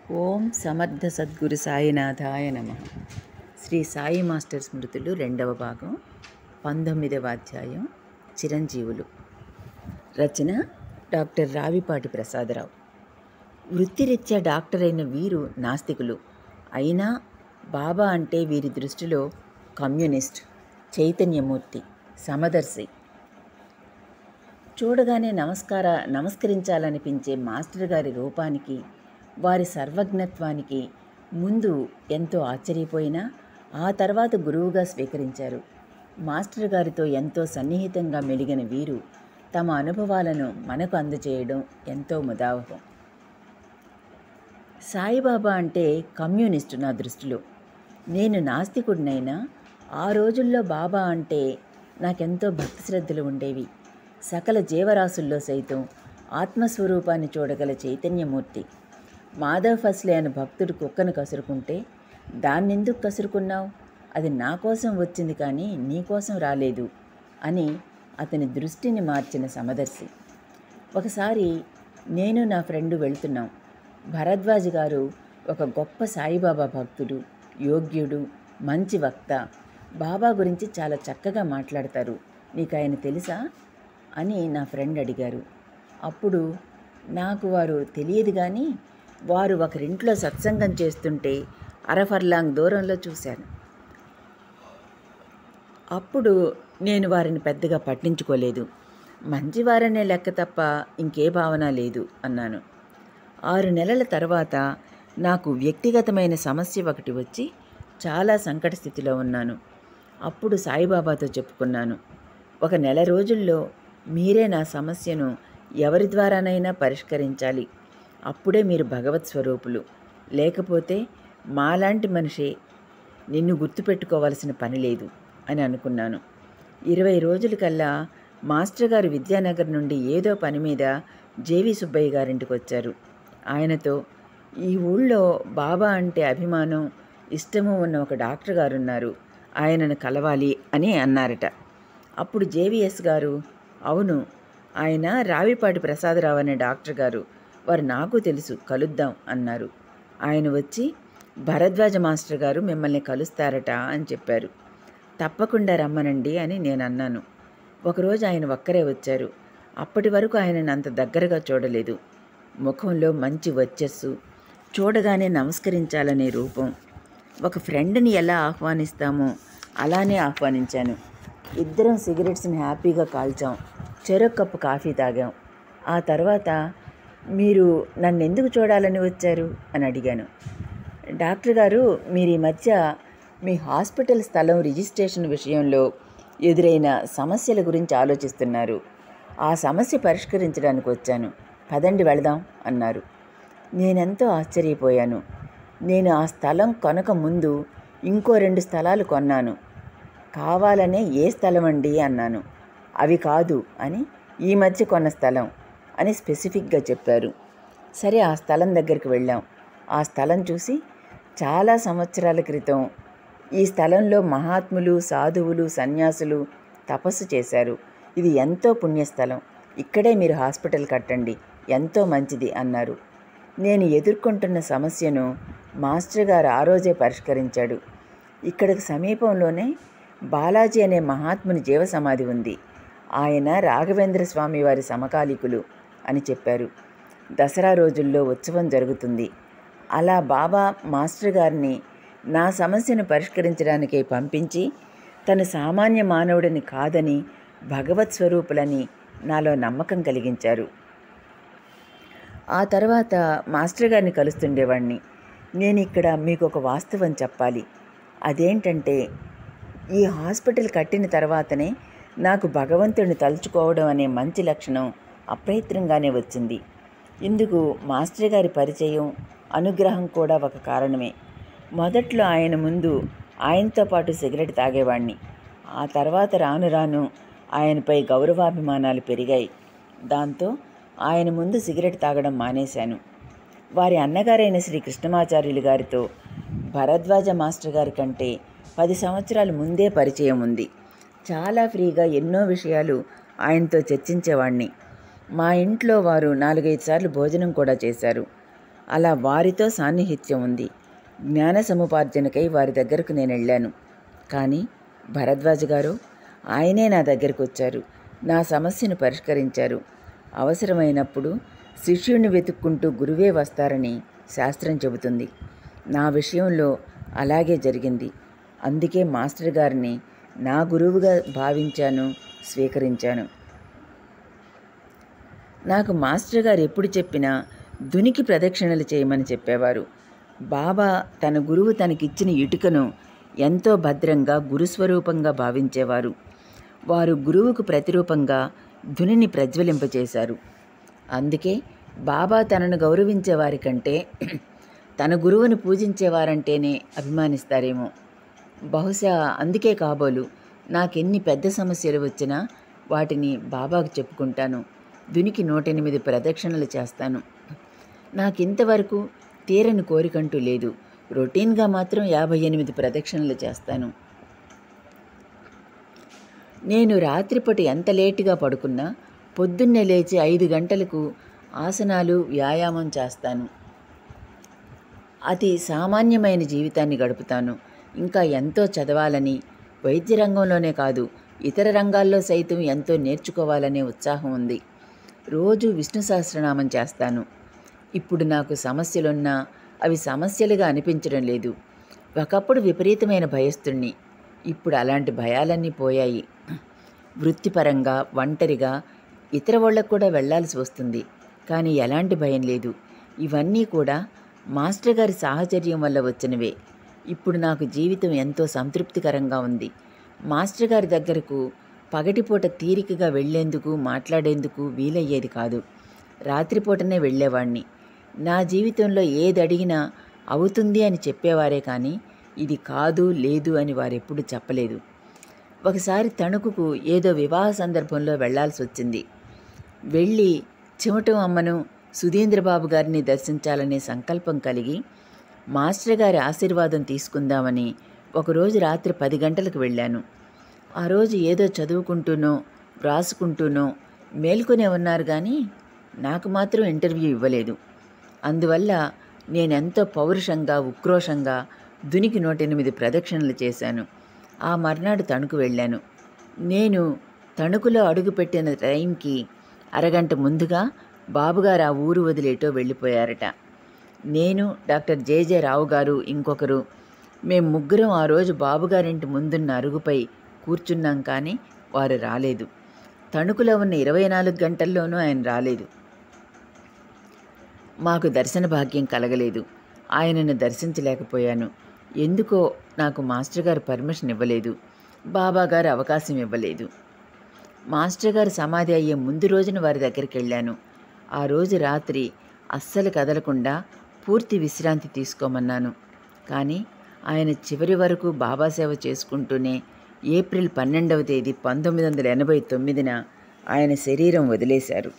ఓం సమర్థ సద్గురు సాయినాథాయ నమః. శ్రీ సాయి మాస్టర్ స్మృతులు 2వ భాగం 19వ అధ్యాయం చిరంజీవులు. రచన డాక్టర్ రావిపాటి ప్రసాదరావు. వృత్తిరీత్యా డాక్టర్ అయిన వీరు నాస్తికులు. అయినా బాబా అంటే వీరి దృష్టిలో కమ్యూనిస్ట్, చైతన్యమూర్తి, సమదర్శి. చూడగానే నమస్కరించాలనిపించే మాస్టర్ గారి రూపానికి, వారి సర్వజ్ఞత్వానికి ముందు ఎంతో ఆశ్చర్యపోయినా ఆ తర్వాత గురువుగా స్వీకరించారు. మాస్టర్ గారితో ఎంతో సన్నిహితంగా మెలిగిన వీరు తమ అనుభవాలను మనకు అందజేయడం ఎంతో ముదావహం. సాయిబాబా అంటే కమ్యూనిస్టు నా దృష్టిలో. నేను నాస్తికుడినైనా ఆ రోజుల్లో బాబా అంటే నాకెంతో భక్తి శ్రద్ధలు ఉండేవి. సకల జీవరాశుల్లో సైతం ఆత్మస్వరూపాన్ని చూడగల చైతన్యమూర్తి. మాధవ్ ఫస్లే అనే భక్తుడు కుక్కను కసురుకుంటే, దాన్నెందుకు కసురుకున్నావు, అది నా కోసం వచ్చింది కానీ నీ కోసం రాలేదు అని అతని దృష్టిని మార్చిన సమదర్శి. ఒకసారి నేను నా ఫ్రెండు వెళ్తున్నాం. భరద్వాజ్ గారు ఒక గొప్ప సాయిబాబా భక్తుడు, యోగ్యుడు, మంచి వక్త. బాబా గురించి చాలా చక్కగా మాట్లాడతారు, నీకు ఆయన తెలుసా అని నా ఫ్రెండ్ అడిగారు. అప్పుడు నాకు వారు తెలియదు కానీ వారు ఒకరింట్లో సత్సంగం చేస్తుంటే అరఫర్లాంగ్ దూరంలో చూశాను. అప్పుడు నేను వారిని పెద్దగా పట్టించుకోలేదు. మంచివారనే లెక్క తప్ప ఇంకే భావన లేదు అన్నాను. 6 నెలల తర్వాత నాకు వ్యక్తిగతమైన సమస్య ఒకటి వచ్చి చాలా సంకట స్థితిలో ఉన్నాను. అప్పుడు సాయిబాబాతో చెప్పుకున్నాను, 1 నెల రోజుల్లో మీరే నా సమస్యను ఎవరి ద్వారానైనా పరిష్కరించాలి. అప్పుడే మీరు భగవత్ స్వరూపులు. లేకపోతే మాలాంటి మనిషి నిన్ను గుర్తుపెట్టుకోవాల్సిన పని లేదు అని అనుకున్నాను. 20 రోజులకల్లా మాస్టర్ గారు విద్యానగర్ నుండి ఏదో పని మీద జేవి సుబ్బయ్య గారింటికి వచ్చారు. ఆయనతో, ఈ ఊళ్ళో బాబా అంటే అభిమానం, ఇష్టము ఉన్న ఒక డాక్టర్ గారు ఉన్నారు, ఆయనను కలవాలి అని అన్నారట. అప్పుడు జేవిఎస్ గారు, అవును, ఆయన రావిపాటి ప్రసాదరావు అనే డాక్టర్ గారు, వారు నాకు తెలుసు, కలుద్దాం అన్నారు. ఆయన వచ్చి, భరద్వాజ మాస్టర్ గారు మిమ్మల్ని కలుస్తారట అని చెప్పారు. తప్పకుండా రమ్మనండి అని నేను అన్నాను. ఒకరోజు ఆయన ఒక్కరే వచ్చారు. అప్పటి వరకు ఆయనను అంత దగ్గరగా చూడలేదు. ముఖంలో మంచి వర్చస్సు, చూడగానే నమస్కరించాలనే రూపం. ఒక ఫ్రెండ్ని ఎలా ఆహ్వానిస్తామో అలానే ఆహ్వానించాను. ఇద్దరం సిగరెట్స్ని హ్యాపీగా కాల్చాం. చెరొక కప్పు కాఫీ తాగాం. ఆ తర్వాత, మీరు నన్ను ఎందుకు చూడాలని వచ్చారు అని అడిగాను. డాక్టర్ గారు, మీరు ఈ మధ్య మీ హాస్పిటల్ స్థలం రిజిస్ట్రేషన్ విషయంలో ఎదురైన సమస్యల గురించి ఆలోచిస్తున్నారు. ఆ సమస్య పరిష్కరించడానికి వచ్చాను, పదండి వెళదాం అన్నారు. నేనెంతో ఆశ్చర్యపోయాను. నేను ఆ స్థలం కొనక ముందు ఇంకో 2 స్థలాలు కొన్నాను. కావాలనే ఏ స్థలం అండి అన్నాను. అవి కాదు అని, ఈ మధ్య కొన్న స్థలం అని స్పెసిఫిక్గా చెప్పారు. సరే, ఆ స్థలం దగ్గరికి వెళ్ళాం. ఆ స్థలం చూసి, చాలా సంవత్సరాల క్రితం ఈ స్థలంలో మహాత్ములు, సాధువులు, సన్యాసులు తపస్సు చేశారు. ఇది ఎంతో పుణ్యస్థలం, ఇక్కడే మీరు హాస్పిటల్ కట్టండి, ఎంతో మంచిది అన్నారు. నేను ఎదుర్కొంటున్న సమస్యను మాస్టర్ గారు ఆ రోజే పరిష్కరించాడు. ఇక్కడికి సమీపంలోనే బాలాజీ అనే మహాత్ముని జీవ సమాధి ఉంది. ఆయన రాఘవేంద్ర స్వామి వారి సమకాలీకులు అని చెప్పారు. దసరా రోజుల్లో ఉత్సవం జరుగుతుంది. అలా బాబా మాస్టర్ గారిని నా సమస్యను పరిష్కరించడానికే పంపించి, తను సామాన్య మానవుడిని కాదని, భగవత్ స్వరూపులని నాలో నమ్మకం కలిగించారు. ఆ తర్వాత మాస్టర్ గారిని కలుస్తుండేవాడిని. నేను ఇక్కడ మీకు ఒక వాస్తవం చెప్పాలి. అదేంటంటే, ఈ హాస్పిటల్ కట్టిన తర్వాతనే నాకు భగవంతుడిని తలుచుకోవడం అనే మంచి లక్షణం అప్రయత్నంగానే వచ్చింది. ఇందుకు మాస్టర్ గారి పరిచయం, అనుగ్రహం కూడా ఒక కారణమే. మొదట్లో ఆయన ముందు ఆయనతో పాటు సిగరెట్ తాగేవాణ్ణి. ఆ తర్వాత రాను రాను ఆయనపై గౌరవాభిమానాలు పెరిగాయి. దాంతో ఆయన ముందు సిగరెట్ తాగడం మానేశాను. వారి అన్నగారైన శ్రీ కృష్ణమాచార్యులు గారితో భరద్వాజ మాస్టర్ గారి కంటే 10 సంవత్సరాల ముందే పరిచయం ఉంది. చాలా ఫ్రీగా ఎన్నో విషయాలు ఆయనతో చర్చించేవాణ్ణి. మా ఇంట్లో వారు 4-5 సార్లు భోజనం కూడా చేశారు. అలా వారితో సాన్నిహిత్యం ఉంది. జ్ఞాన సముపార్జనకై వారి దగ్గరకు నేను వెళ్ళాను. కానీ భరద్వాజ గారు, ఆయనే నా దగ్గరకు వచ్చారు, నా సమస్యను పరిష్కరించారు. అవసరమైనప్పుడు శిష్యుడిని వెతుక్కుంటూ గురువే వస్తారని శాస్త్రం చెబుతుంది. నా విషయంలో అలాగే జరిగింది. అందుకే మాస్టర్ గారిని నా గురువుగా భావించాను, స్వీకరించాను. నాకు మాస్టర్ గారు ఎప్పుడు చెప్పినా దునికి ప్రదక్షిణలు చేయమని చెప్పేవారు. బాబా తన గురువు తనకిచ్చిన ఇటుకను ఎంతో భద్రంగా గురుస్వరూపంగా భావించేవారు. వారు గురువుకు ప్రతిరూపంగా ధునిని ప్రజ్వలింపచేశారు. అందుకే బాబా తనను గౌరవించేవారి కంటే తన గురువుని పూజించేవారంటేనే అభిమానిస్తారేమో. బహుశా అందుకే కాబోలు నాకెన్ని పెద్ద సమస్యలు వచ్చినా వాటిని బాబాకు చెప్పుకుంటాను. దునికి 108 ప్రదక్షిణలు చేస్తాను. నాకింతవరకు తీరని కోరికంటూ లేదు. రొటీన్గా మాత్రం 58 ప్రదక్షిణలు చేస్తాను. నేను రాత్రిపూట ఎంత లేటుగా పడుకున్నా పొద్దున్నే లేచి 5 గంటలకు ఆసనాలు, వ్యాయామం చేస్తాను. అతి సామాన్యమైన జీవితాన్ని గడుపుతాను. ఇంకా ఎంతో చదవాలని, వైద్య రంగంలోనే కాదు ఇతర రంగాల్లో సైతం ఎంతో నేర్చుకోవాలనే ఉత్సాహం ఉంది. రోజు విష్ణు సహస్రనామం చేస్తాను. ఇప్పుడు నాకు సమస్యలున్నా అవి సమస్యలుగా అనిపించడం లేదు. ఒకప్పుడు విపరీతమైన భయస్తుణ్ణి. ఇప్పుడు అలాంటి భయాలన్నీ పోయాయి. వృత్తిపరంగా, ఒంటరిగా ఇతర వాళ్ళకు కూడా వెళ్లాల్సి వస్తుంది. కానీ ఎలాంటి భయం లేదు. ఇవన్నీ కూడా మాస్టర్ గారి సాహచర్యం వల్ల వచ్చినవే. ఇప్పుడు నాకు జీవితం ఎంతో సంతృప్తికరంగా ఉంది. మాస్టర్ గారి దగ్గరకు పగటిపూట తీరికగా వెళ్లేందుకు, మాట్లాడేందుకు వీలయ్యేది కాదు. రాత్రిపూటనే వెళ్ళేవాణ్ణి. నా జీవితంలో ఏది అడిగినా అవుతుంది అని చెప్పేవారే కానీ ఇది కాదు, లేదు అని వారెప్పుడు చెప్పలేదు. ఒకసారి తణుకుకు ఏదో వివాహ సందర్భంలో వెళ్లాల్సి వచ్చింది. వెళ్ళి చిమటం అమ్మను, సుధీంద్రబాబు గారిని దర్శించాలనే సంకల్పం కలిగి మాస్టర్ గారి ఆశీర్వాదం తీసుకుందామని ఒకరోజు రాత్రి 10 గంటలకు వెళ్ళాను. ఆ రోజు ఏదో చదువుకుంటూనో వ్రాసుకుంటూనో మేల్కొనే ఉన్నారు కానీ నాకు మాత్రం ఇంటర్వ్యూ ఇవ్వలేదు. అందువల్ల నేనెంతో పౌరుషంగా, ఉక్రోషంగా దునికి 108 ప్రదక్షిణలు చేశాను. ఆ మర్నాడు తణుకు వెళ్ళాను. నేను తణుకులో అడుగుపెట్టిన టైంకి అరగంట ముందుగా బాబుగారు ఆ ఊరు వదిలేటో వెళ్ళిపోయారట. నేను, డాక్టర్ జేజే రావు గారు, ఇంకొకరు, మేము ముగ్గురం ఆ రోజు బాబుగారింటి ముందున్న అరుగుపై కూర్చున్నాం. కానీ వారు రాలేదు. తణుకులో ఉన్న 24 గంటల్లోనూ ఆయన రాలేదు. మాకు దర్శన భాగ్యం కలగలేదు. ఆయనను దర్శించలేకపోయాను. ఎందుకో నాకు మాస్టర్ గారు పర్మిషన్ ఇవ్వలేదు. బాబాగారు అవకాశం ఇవ్వలేదు. మాస్టర్ గారు సమాధి అయ్యే ముందు రోజున వారి దగ్గరికి వెళ్ళాను. ఆ రోజు రాత్రి అస్సలు కదలకుండా పూర్తి విశ్రాంతి తీసుకోమన్నాను. కానీ ఆయన చివరి వరకు బాబా సేవ చేసుకుంటూనే ఏప్రిల్ 12వ తేదీ 1989న ఆయన శరీరం వదిలేశారు.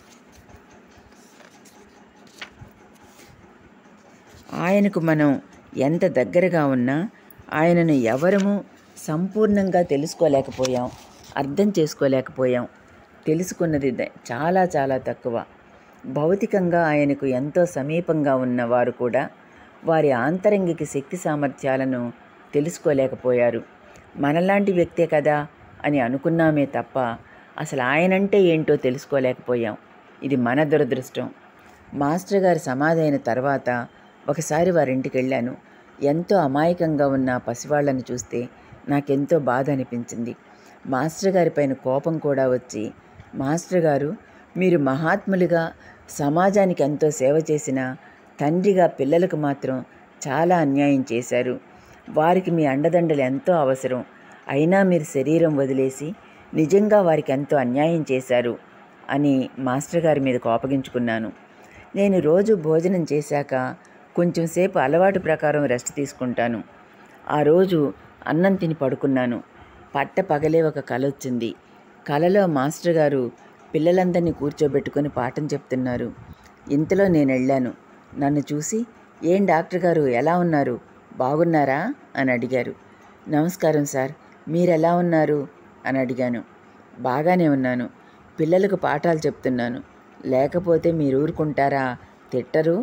ఆయనకు మనం ఎంత దగ్గరగా ఉన్నా ఆయనను ఎవరము సంపూర్ణంగా తెలుసుకోలేకపోయాం, అర్థం చేసుకోలేకపోయాం. తెలుసుకున్నది చాలా చాలా తక్కువ. భౌతికంగా ఆయనకు ఎంతో సమీపంగా ఉన్నవారు కూడా వారి ఆంతరంగిక శక్తి సామర్థ్యాలను తెలుసుకోలేకపోయారు. మనలాంటి వ్యక్తే కదా అని అనుకున్నామే తప్ప అసలు ఆయనంటే ఏంటో తెలుసుకోలేకపోయాం. ఇది మన దురదృష్టం. మాస్టర్ గారు సమాధి అయిన తర్వాత ఒకసారి వారింటికి వెళ్ళాను. ఎంతో అమాయకంగా ఉన్న పసివాళ్లను చూస్తే నాకెంతో బాధ అనిపించింది. మాస్టర్ గారి పైన కోపం కూడా వచ్చి, మాస్టర్ గారు, మీరు మహాత్ములుగా సమాజానికి ఎంతో సేవ చేసిన తండ్రిగా పిల్లలకు మాత్రం చాలా అన్యాయం చేశారు. వారికి మీ అండదండలు ఎంతో అవసరం. అయినా మీరు శరీరం వదిలేసి నిజంగా వారికి ఎంతో అన్యాయం చేశారు అని మాస్టర్ గారి మీద కోపగించుకున్నాను. నేను రోజు భోజనం చేశాక కొంచెం సేపు అలవాటు ప్రకారం రెస్ట్ తీసుకుంటాను. ఆ రోజు అన్నం తిని పడుకున్నాను. పగలే ఒక కల వచ్చింది. కలలో మాస్టర్ గారు పిల్లలందరినీ కూర్చోబెట్టుకొని పాఠం చెప్తున్నారు. ఇంతలో నేను వెళ్ళాను. నన్ను చూసి, ఏం డాక్టర్ గారు, ఎలా ఉన్నారు, బాగున్నారా అని అడిగారు. నమస్కారం సార్, మీరెలా ఉన్నారు అని అడిగాను. బాగానే ఉన్నాను. పిల్లలకు పాఠాలు చెప్తున్నాను. లేకపోతే మీరు ఊరుకుంటారా, తిట్టరు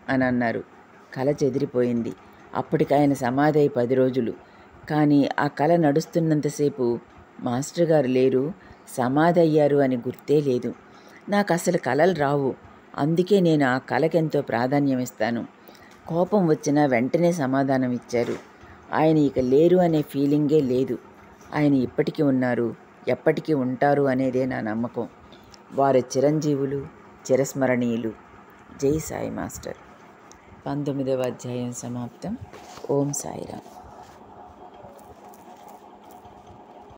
అని అన్నారు. కల చెదిరిపోయింది. అప్పటికి ఆయన సమాధి అయి 10 రోజులు. కానీ ఆ కల నడుస్తున్నంతసేపు మాస్టర్ గారు లేరు, సమాధి అయ్యారు అని గుర్తే లేదు. నాకు అసలు కలలు రావు. అందుకే నేను ఆ కలకెంతో ప్రాధాన్యం ఇస్తాను. కోపం వచ్చినా వెంటనే సమాధానం ఇచ్చారు. ఆయన ఇక లేరు అనే ఫీలింగే లేదు. ఆయన ఇప్పటికీ ఉన్నారు, ఎప్పటికీ ఉంటారు అనేదే నా నమ్మకం. వారు చిరంజీవులు, చిరస్మరణీయులు. జై సాయి మాస్టర్. 19వ అధ్యాయం సమాప్తం. ఓం సాయిరామ్.